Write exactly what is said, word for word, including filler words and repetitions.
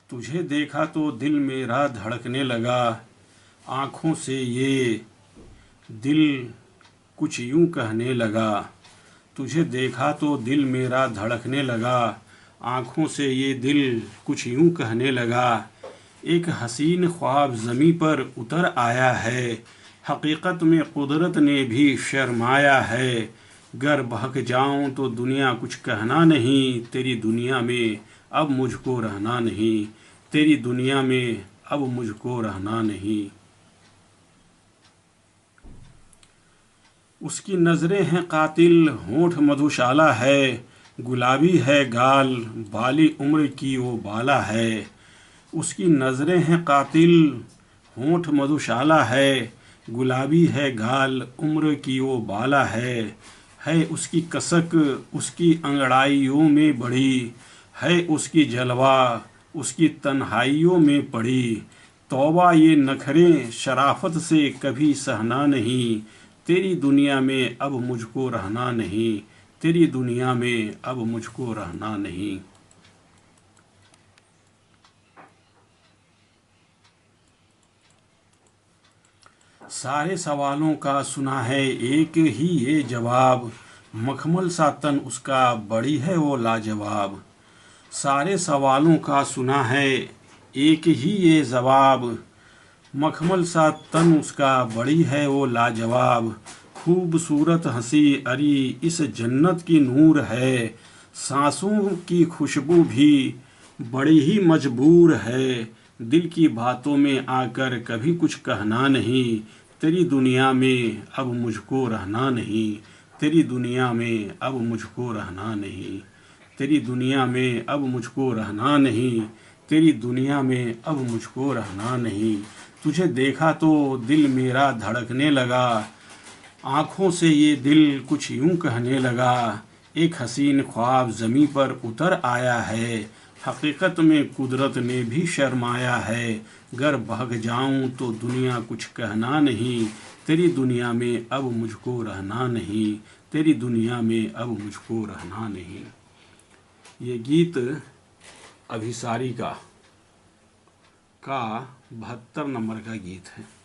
तुझे देखा तो दिल मेरा धड़कने लगा, आँखों से ये दिल कुछ यूं कहने लगा। तुझे देखा तो दिल मेरा धड़कने लगा, आँखों से ये दिल कुछ यूं कहने लगा। एक हसीन ख्वाब ज़मीं पर उतर आया है, हकीकत में कुदरत ने भी शर्माया है। गर बहक जाऊं तो दुनिया कुछ कहना नहीं, तेरी दुनिया में अब मुझको रहना नहीं, तेरी दुनिया में अब मुझको रहना नहीं। उसकी नज़रें हैं कातिल, होंठ मधुशाला है, गुलाबी है गाल, बाली उम्र की वो बाला है। उसकी नज़रें हैं कातिल, होंठ मधुशाला है, गुलाबी है गाल, उम्र की वो बाला है। है उसकी कसक उसकी अंगड़ाइयों में बढ़ी, है उसकी जलवा उसकी तन्हाइयों में पड़ी। तौबा ये नखरे शराफत से कभी सहना नहीं, तेरी दुनिया में अब मुझको रहना नहीं, तेरी दुनिया में अब मुझको रहना नहीं। सारे सवालों का सुना है एक ही ये जवाब, मखमल सा तन उसका बड़ी है वो लाजवाब। सारे सवालों का सुना है एक ही ये जवाब, मखमल सा तन उसका बड़ी है वो लाजवाब। खूबसूरत हंसी अरी इस जन्नत की नूर है, सांसों की खुशबू भी बड़ी ही मजबूर है। दिल की बातों में आकर कभी कुछ कहना नहीं, तेरी दुनिया में अब मुझको रहना नहीं, तेरी दुनिया में अब मुझको रहना नहीं, तेरी दुनिया में अब मुझको रहना नहीं, तेरी दुनिया में अब मुझको रहना नहीं। तुझे देखा तो दिल मेरा धड़कने लगा, आँखों से ये दिल कुछ यूं कहने लगा। एक हसीन ख्वाब ज़मीं पर उतर आया है, हकीकत में कुदरत ने भी शर्माया है। गर भाग जाऊं तो दुनिया कुछ कहना नहीं, तेरी दुनिया में अब मुझको रहना नहीं, तेरी दुनिया में अब मुझको रहना नहीं। ये गीत अभिसारिका का बहत्तर नंबर का गीत है।